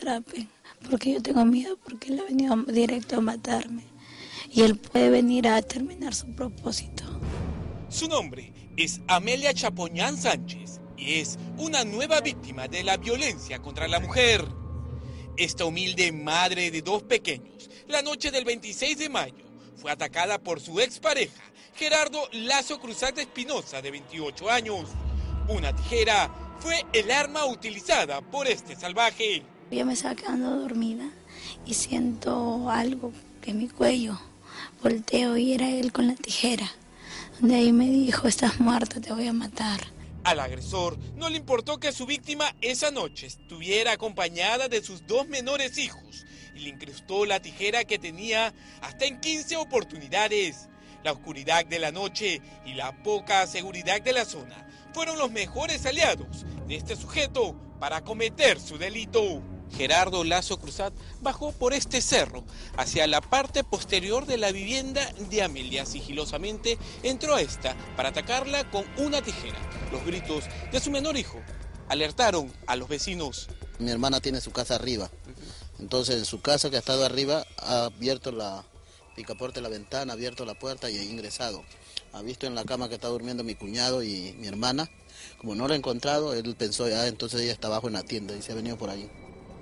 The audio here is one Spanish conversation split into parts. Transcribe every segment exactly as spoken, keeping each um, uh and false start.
atrapen, porque yo tengo miedo, porque él ha venido directo a matarme y él puede venir a terminar su propósito. Su nombre es Amelia Chapoñán Sánchez y es una nueva víctima de la violencia contra la mujer. Esta humilde madre de dos pequeños, la noche del veintiséis de mayo, fue atacada por su expareja, Gerardo Lazo Cruzat de Espinosa, de veintiocho años. Una tijera fue el arma utilizada por este salvaje. Yo me estaba quedando dormida y siento algo en mi cuello. Volteo y era él con la tijera. De ahí me dijo, estás muerta, te voy a matar. Al agresor no le importó que su víctima esa noche estuviera acompañada de sus dos menores hijos y le incrustó la tijera que tenía hasta en quince oportunidades. La oscuridad de la noche y la poca seguridad de la zona fueron los mejores aliados de este sujeto para cometer su delito. Gerardo Lazo Cruzat bajó por este cerro hacia la parte posterior de la vivienda de Amelia. Sigilosamente entró a esta para atacarla con una tijera. Los gritos de su menor hijo alertaron a los vecinos. Mi hermana tiene su casa arriba, entonces en su casa que ha estado arriba ha abierto la picaporte de la ventana, ha abierto la puerta y ha ingresado. Ha visto en la cama que está durmiendo mi cuñado y mi hermana. Como no lo ha encontrado, él pensó, ah, entonces ella está abajo en la tienda y se ha venido por ahí.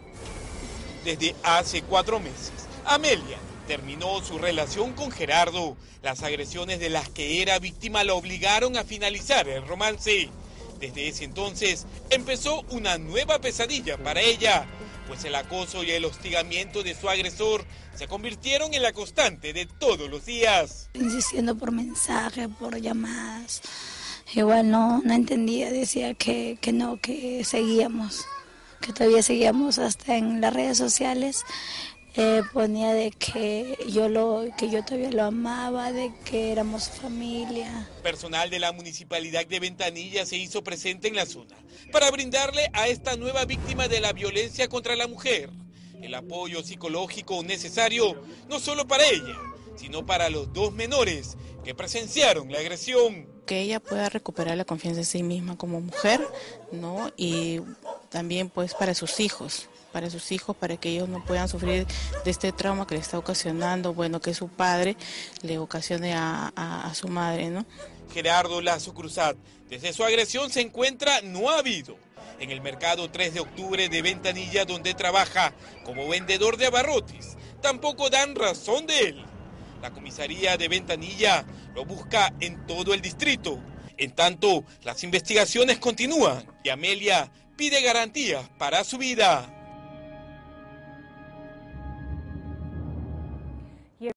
Desde hace cuatro meses, Amelia terminó su relación con Gerardo. Las agresiones de las que era víctima la obligaron a finalizar el romance. Desde ese entonces empezó una nueva pesadilla para ella, pues el acoso y el hostigamiento de su agresor se convirtieron en la constante de todos los días. Insistiendo por mensajes, por llamadas. Igual no, no entendía, decía que, que no, que seguíamos. que todavía seguíamos hasta en las redes sociales, eh, ponía de que yo, lo, que yo todavía lo amaba, de que éramos familia. Personal de la Municipalidad de Ventanilla se hizo presente en la zona para brindarle a esta nueva víctima de la violencia contra la mujer el apoyo psicológico necesario, no solo para ella, sino para los dos menores que presenciaron la agresión. Que ella pueda recuperar la confianza en sí misma como mujer, ¿no? Y también pues para sus hijos, para sus hijos, para que ellos no puedan sufrir de este trauma que le está ocasionando, bueno, que su padre le ocasione a, a, a su madre, ¿no? Gerardo Lazo Cruzat, desde su agresión se encuentra no habido en el mercado tres de octubre de Ventanilla, donde trabaja como vendedor de abarrotes. Tampoco dan razón de él. La comisaría de Ventanilla lo busca en todo el distrito. En tanto, las investigaciones continúan y Amelia pide garantías para su vida.